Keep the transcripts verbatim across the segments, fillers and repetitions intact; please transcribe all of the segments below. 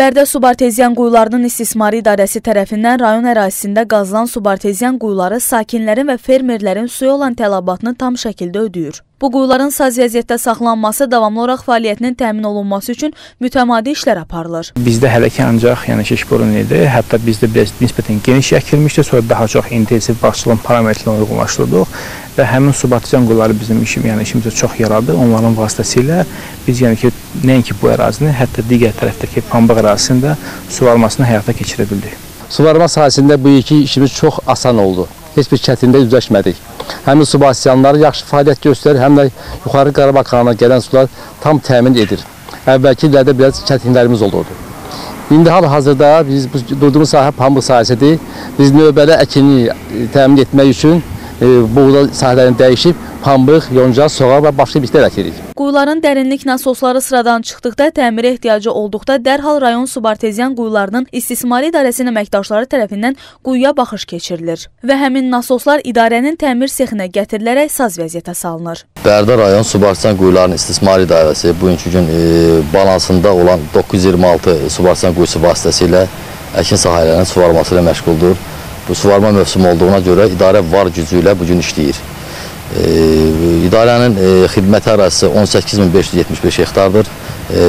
Bərdə subarteziyan quyularının istismarı idarəsi tərəfindən rayon ərazisində qazılan subarteziyan quyuları sakinlərin və fermerlərin suya olan tələbatını tam şəkildə ödəyir. Bu quyuların saz vəziyyətdə saxlanması, davamlı olaraq fəaliyyətinin təmin olunması üçün mütəmadi işlər aparılır. Bizdə hələ ki ancaq yəni şiş burun idi. Hətta bizdə biraz nisbətən geniş əkilmişdi, sonra daha çox intensiv başçılığın parametrlərini uyğunlaşdırdıq və həmin subarteziyan quyuları bizim işim, yəni işimizə çox yaradı. Onların vasitəsilə biz yəni ki nəinki bu ərazini, hətta digər tərəfdəki pambıq ərazisində suvarmasını həyata keçirə bildik. Suvarma sahəsində bu iki işimiz çox asan oldu. Heç bir çətinliklə üzləşmədik. Həmin subarteziyanlar yaxşı fəaliyyət göstərir, həm də yuxarı Qarabağ kanalına gələn sular tam təmin edir. Əvvəlki illərdə biraz çətinliklərimiz olurdu. İndi hal-hazırda biz durduğumuz sahə pambıq sahəsidir. Biz növbəli əkini təmin etmək üçün e, buğda sahələrini dəyişib pambıq, yonca, soğan və başqa bitkiler əkirik. Quyuların dərinlik nasosları sıradan çıxdıqda, təmirə ehtiyacı olduqda dərhal rayon subarteziyan quyularının istismarı idarəsinin əməkdaşları tərəfindən quyuya baxış keçirilir və həmin nasoslar idarənin təmir sexinə gətirilərək saz vəziyyətə salınır. Bərdə rayon subarteziyan quyularının istismarı idarəsi bugünkü gün e, balansında olan doqquz yüz iyirmi altı subarteziyan quyusu vasitəsilə əkin sahələrinin suvarması ilə məşğuldur. Bu suvarma mövsümü olduğuna görə idarə var gücü ilə bugün işləyir. E, idarənin e, xidməti ərazisi on səkkiz min beş yüz yetmiş beş hektardır. E,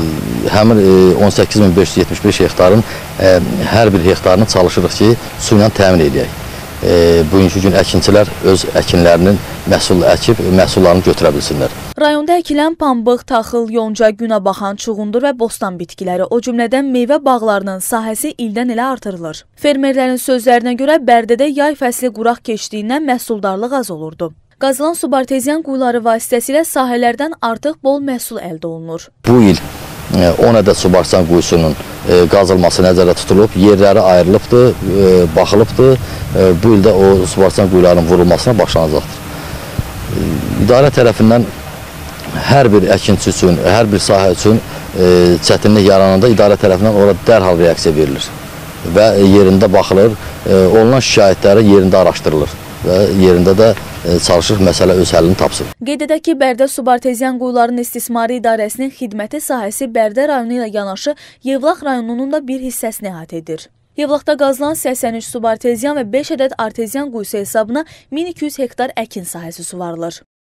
həmin e, on səkkiz min beş yüz yetmiş beş hektarın e, hər bir hektarını çalışırıq ki, su ilə təmin edək. E, bugünkü gün əkinçilər öz əkinlərinin məhsul əkib, məhsullarını götürə bilsinlər. Rayonda əkilən pambıq, taxıl, yonca, günəbaxan, çuğundur və bostan bitkiləri, o cümlədən meyvə bağlarının sahəsi ildən ilə artırılır. Fermerlərin sözlərinə görə Bərdədə yay fəsli quraq keçdiyindən məhsuldarlıq az olurdu. Qazılan subarteziyan quyuları vasitəsilə sahələrdən artıq bol məhsul əldə olunur. Bu il on ədəd subarteziyan quyusunun qazılması nəzərdə tutulub, yerləri ayrılıbdır, baxılıbdır. Bu ildə o subarteziyan quyularının vurulmasına başlanacaqdır. İdarə tərəfindən hər bir əkinçi üçün, hər bir sahə üçün çətinlik yarananda idarə tərəfindən orada dərhal reaksiya verilir və yerində baxılır, olunan şikayətləri yerində araşdırılır və yerində də çalışır məsələ öz həllini tapsın. Qeyd edək ki, Bərdə subarteziyan quyularının istismarı idarəsinin xidməti sahəsi Bərdə rayonu ilə yanaşı Yevlax rayonunun da bir hissəsini əhatə edir. Yevlaxda qazılan səksən üç subarteziyan və beş ədəd arteziyan quyusu hesabına min iki yüz hektar əkin sahəsi suvarılır.